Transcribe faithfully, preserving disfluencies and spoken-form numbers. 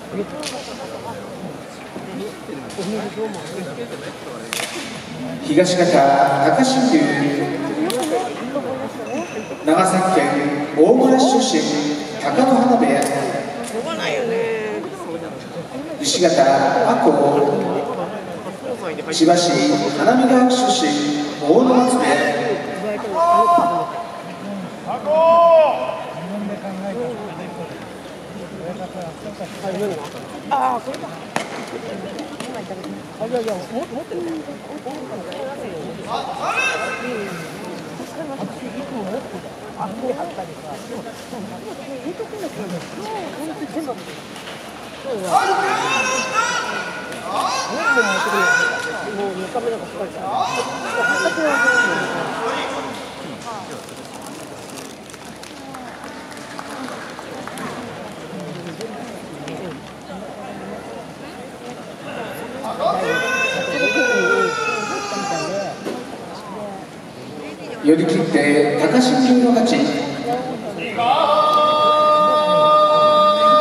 東方高新流、長崎県大村市出身、貴乃花部屋。西方赤穂、千葉市花見川区出身、大野松部屋。 ああ、これだ。あ、いやいや、持ってるね。あ、こう貼ったりさ。いいとこだけど、本当に全部。そうだ。もうにかめなんかすごいから。貼ったくらい。 寄り切って高新流の勝ち。